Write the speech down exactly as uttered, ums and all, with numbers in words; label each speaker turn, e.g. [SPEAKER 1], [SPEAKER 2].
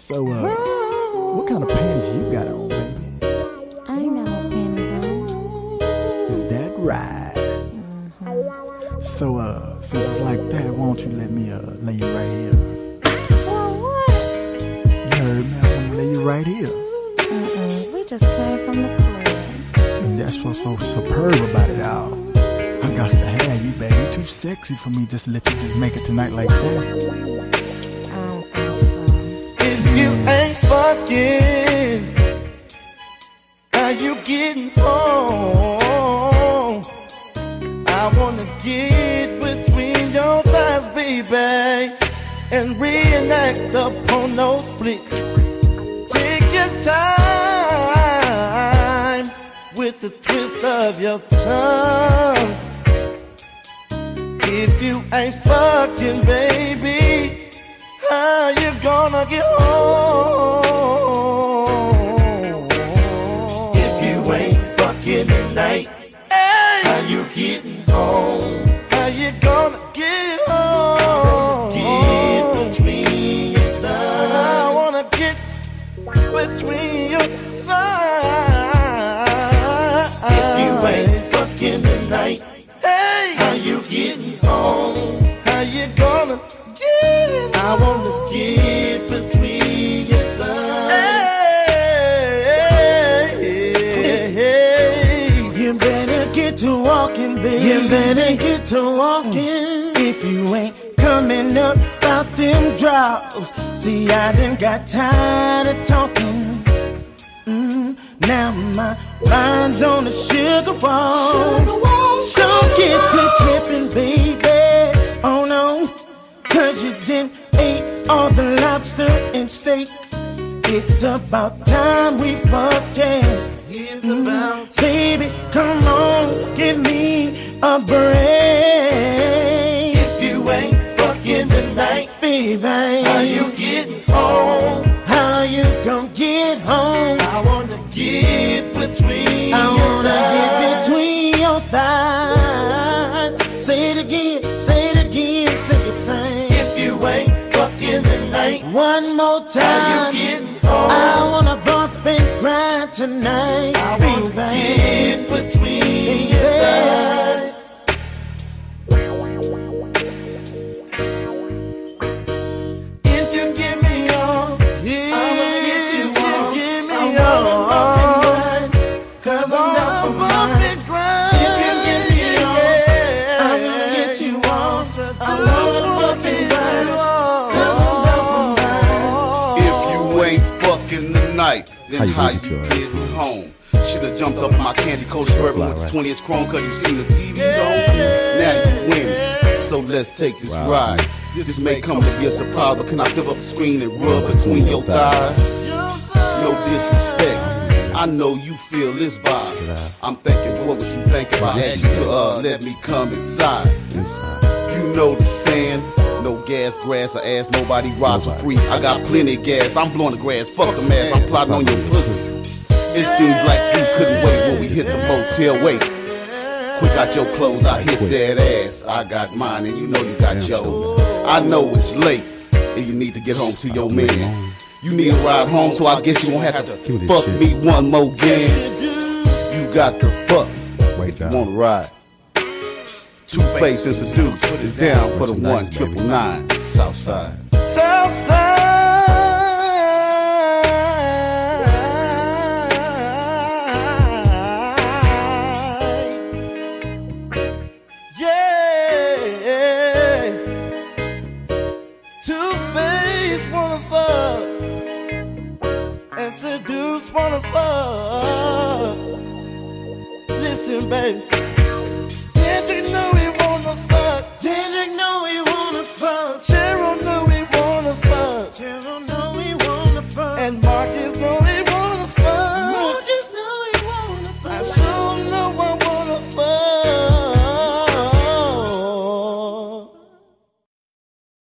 [SPEAKER 1] So, uh, what kind of panties you got on, baby?
[SPEAKER 2] I ain't got no panties on.
[SPEAKER 1] Is that right?
[SPEAKER 2] Mm-hmm.
[SPEAKER 1] So, uh, since it's like that, why don't you let me, uh, lay you right here?
[SPEAKER 2] Well, what?
[SPEAKER 1] You heard me, I'm gonna lay you right here.
[SPEAKER 2] Mm-mm. We just came from the club.
[SPEAKER 1] And that's what's so superb about it all. I got to have you, baby. You too sexy for me just to let you just make it tonight like that.
[SPEAKER 3] If you ain't fucking, how you getting home? I wanna get between your thighs, baby, and reenact the porno flick. Take your time with the twist of your tongue. If you ain't fucking, baby, how you gonna get home? If you ain't fucking tonight, hey, how you getting home? How you gonna get home? Get between your thighs. I wanna get between your thighs. If you ain't fucking tonight, hey, how you getting home? How you gonna get? I wanna get between your thighs. Hey, hey, hey.
[SPEAKER 4] You better get to walking, baby. You better get to walking. If you ain't coming up out them draws, see, I done got tired of talking. Mm, now my mind's on the sugar wall. Sugar wall, sugar Don't get to tripping, baby. Oh no, cause you didn't eat all the lobster and steak. It's about time we fucked, yeah.
[SPEAKER 3] It's about
[SPEAKER 4] mm, baby, come on, give me a break.
[SPEAKER 3] If you ain't fucking tonight,
[SPEAKER 4] baby,
[SPEAKER 3] how you getting home?
[SPEAKER 4] How you gon' get home?
[SPEAKER 3] I wanna get between
[SPEAKER 4] I
[SPEAKER 3] your
[SPEAKER 4] wanna
[SPEAKER 3] thighs.
[SPEAKER 4] get between your thighs. Say it again, say it again, say it same.
[SPEAKER 3] If you ain't fucking tonight,
[SPEAKER 4] one more time,
[SPEAKER 3] how you getting home?
[SPEAKER 4] I wanna bump and grind tonight,
[SPEAKER 3] I wanna
[SPEAKER 4] baby.
[SPEAKER 3] get between your thighs. If you give me all, yeah, I'ma get you all. Give me all, cause I'm down for mine. If you give me all,
[SPEAKER 4] I'm gonna get you all. I wanna bump and grind,
[SPEAKER 5] If you ain't fucking tonight, then how you, getting home? Shoulda jumped up my candy coated bourbon with the twenty inch chrome cause you seen the T V on. Now you win. So let's take this ride. This may come to be a surprise, but can I flip up the screen and rub between your thighs? No disrespect, I know you feel this vibe. I'm thinking, what would you think if I asked you to uh, let me come inside? You know the saying, no gas, grass, or ass, nobody rocks for free. I got plenty of gas, I'm blowing the grass, fuck the mask, I'm plotting on your pussy. It seems like you couldn't wait when we hit the motel, wait. Quick out your clothes, I hit that ass. I got mine and you know you got yours. I know it's late and you need to get home to your man. You need a ride home, so I guess you won't have to fuck me one more again. You got the fuck if you wanna ride. Two-Face and Seduce is down for the one triple nine Southside.
[SPEAKER 3] Southside. Yeah. Two-Face wanna fuck and Seduce wanna fuck. Listen, baby. Didn't know he wanna fuck.
[SPEAKER 4] Didn't know he wanna fuck.
[SPEAKER 3] Cheryl knew he wanna fuck.
[SPEAKER 4] Cheryl know he wanna fuck.
[SPEAKER 3] And Marcus know